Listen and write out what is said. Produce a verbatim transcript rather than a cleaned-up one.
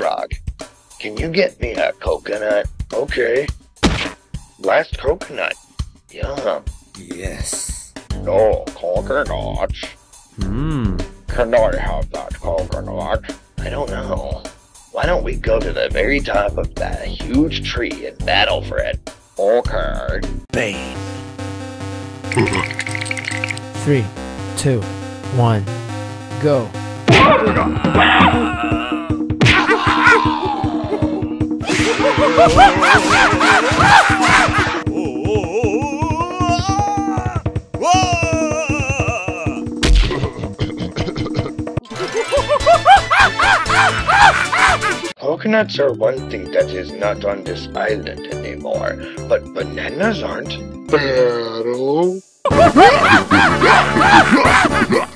Frog, can you get me a coconut? Okay. Last coconut. Yum. Yes. No coconuts. Hmm. Can I have that coconut? I don't know. Why don't we go to the very top of that huge tree and battle for it? Okay. Bane. Three, two, one, go. Coconuts are one thing that is not on this island anymore, but bananas aren't. Battle.